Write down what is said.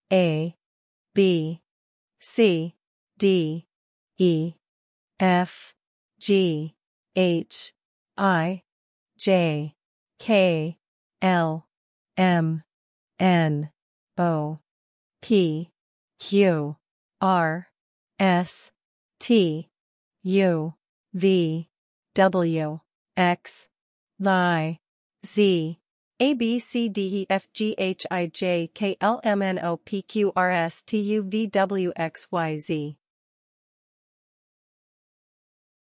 A, B, C, D, E, F, G, H, I, J, K, L, M, N, O, P, Q, R, S, T, U, V, W, X, Y, Z, A B C D E F G H I J K L M N O P Q R S T U V W X Y Z.